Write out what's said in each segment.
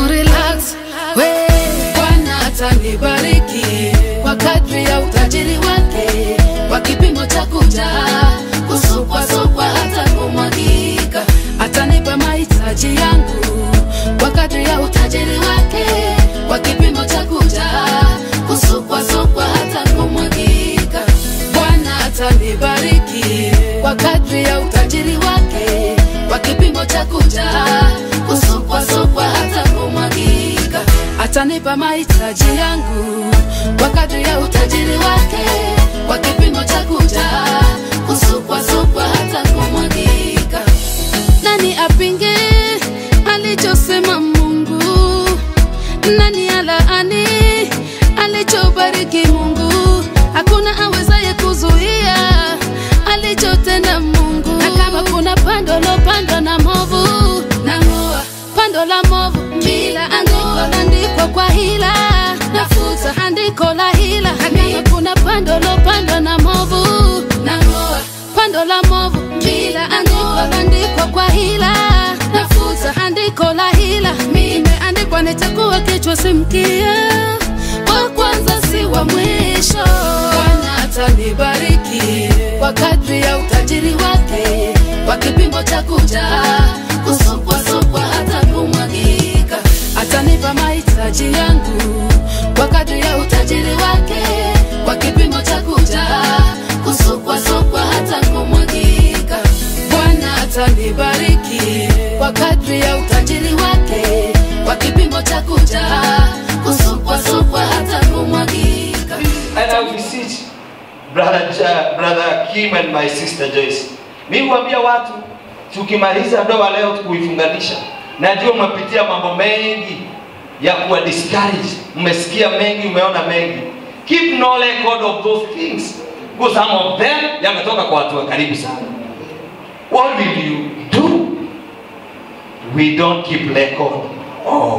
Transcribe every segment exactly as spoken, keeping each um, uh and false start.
relax, we Bwana atanibariki kwa kadri ya utajiri wake, kwa kipimo cha kujaa, kusukwa sukwa hata kumwagika. Atanipa mahitaji yangu kwa kadri ya utajiri wake, kwa kipimo cha kujaa, kusukwa sukwa hata kumwagika. Bwana atanibariki kwa kadri ya utajiri wake, kwa kipimo cha kujaa, kusukwa sukwa hata kumwagika. Atanipa mahitaji yangu kwa kadri ya utajiri wake, kwa kipimo cha kujaa, kusukwa sukwa hata kumwagika. Nani apinge alichosema Mungu? Nani alaani alichobariki Mungu? Hakuna awezaye kuzuia alichotenda Mungu. Na kama kuna pando lopandwa na movu, nang'oa pando la movu. Kila andiko andiko kwa hila, nafuta andiko la hila. Na kama kuna pando lopandwa na movu, nang'oa pando la movu. Kila andiko andiko kwa hila, nafuta andiko la hila. Mimi andikwa nitakuwa kichwa si mkia, wa kwanza si wa mwisho. Bwana atanibariki kwa kadri ya utajiri wake, kwa kipimo cha kujaa, kusukwa sukwa hata kumwagika. Atanipa mahitaji yangu kwa kadri ya utajiri wake, kwa kipimo cha kujaa, kusukwa sukwa hata kumwagika. Bwana atanibariki kwa kadri ya utajiri wake, kwa kipimo cha kujaa, kusukwa sukwa hata kumwagika. And I beseech brother ja, brother Kim and my sister Joyce, mimi huambia watu tukimaliza ndoa leo kuifunganisha, najua umepitia mambo mengi ya kuwa discourage, mmesikia mengi, umeona mengi. Keep no record of those things, because some of them yametoka kwa watu wa karibu sana. What will you do? We don't keep record of.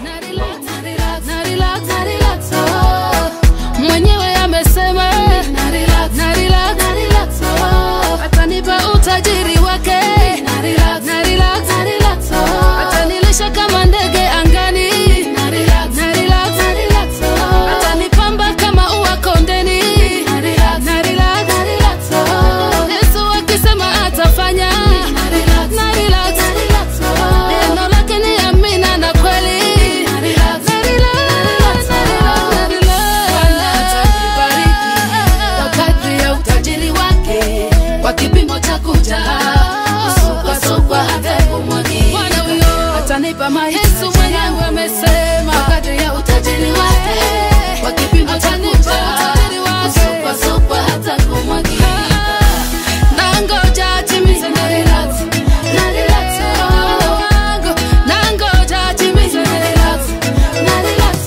Mwenyewe amesema na relax, na relax, na relax. Atanipa utajiri wake, na relax, na relax, na relax. Atanilisha kama ndege angani, na relax, na relax, na relax. Atanipamba kama ua kondeni, na relax, na relax, na relax. Yesu akisema atafanya, na relax, na relax, na relax. Neno lake ni amina na kweli, na relax, na relax, na relax. Bwana atanibariki kwa kadri ya utajiri wake, kwa kipimo cha kujaa, kusukwa sukwa hata kumwagika. Atanipa mahitaji yangu, amesema kwa kadri ya utajiri wake, kwa kipimo cha kujaa, kusukwa sukwa hata kumwagika. Nangoja atimize, na relax, na relax. Nangoja atimize, na relax, na relax.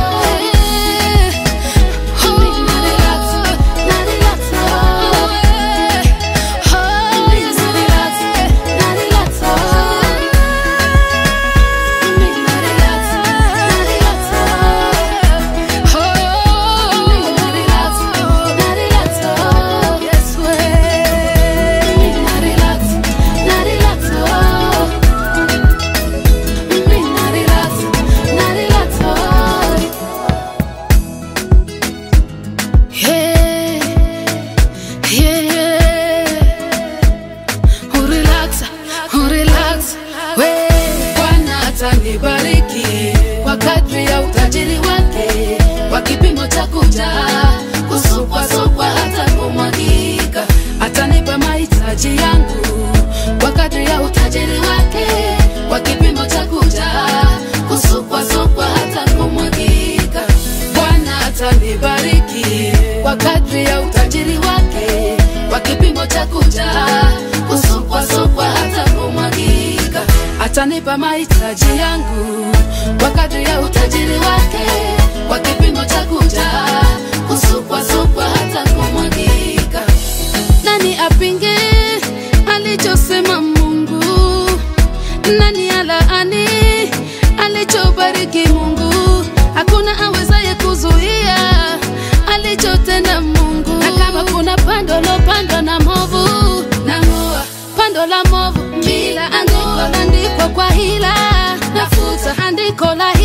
Atanibariki kwa kadri ya utajiri wake, kwa kipimo cha kujaa, kusukwa sukwa hata kumwagika. Atanipa mahitaji yangu kwa kadri ya utajiri wake, kwa kipimo cha kujaa, kusukwa sukwa hata kumwagika. Bwana atanibariki kwa kadri ya utajiri wake, kwa kipimo cha kujaa, kusukwa sukwa hata kumwagika. Atanipa mahitaji yangu kwa kadri ya utajiri wake, kwa kipimo cha kujaa, kusukwa sukwa hata kumwagika. Nani apinge alichosema Mungu? Nani alaani alichobariki Mungu? Hakuna awezaye kuzuia alichotenda Mungu. Na kama kuna pando lopandwa na movu, nang'oa pando la movu. Kila andiko andiko kwa hila, nafuta andiko la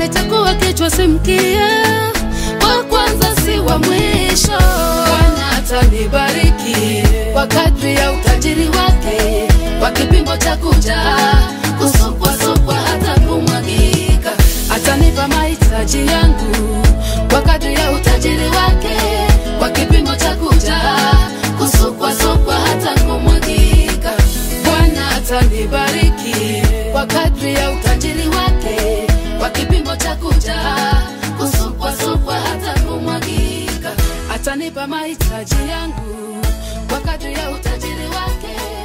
nitakuwa kichwa si mkia, wa kwanza si wa mwisho. Bwana atanibariki kwa kadri ya utajiri wake, kwa kipimo cha kujaa, kusukwa sukwa hata kumwagika. Atanipa mahitaji yangu kwa kadri ya utajiri wake, kwa kipimo cha kujaa, kusukwa sukwa hata kumwagika. Bwana atanibariki kwa kadri ya utajiri wake, kwa kipimo cha kujaa, kusukwa sukwa hata kumwagika. Atanipa mahitaji yangu kwa kadri ya utajiri wake.